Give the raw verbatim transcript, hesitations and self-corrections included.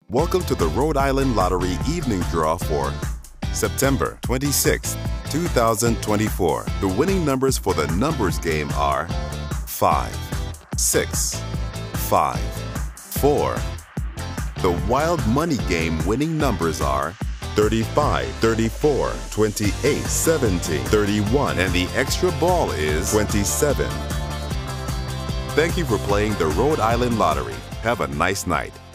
Welcome to the Rhode Island Lottery Evening Draw for September twenty-sixth, two thousand twenty-four. The winning numbers for the numbers game are five, six, five, four. The Wild Money game winning numbers are thirty-five, thirty-four, twenty-eight, seventeen, thirty-one, and the extra ball is twenty-seven. Thank you for playing the Rhode Island Lottery. Have a nice night.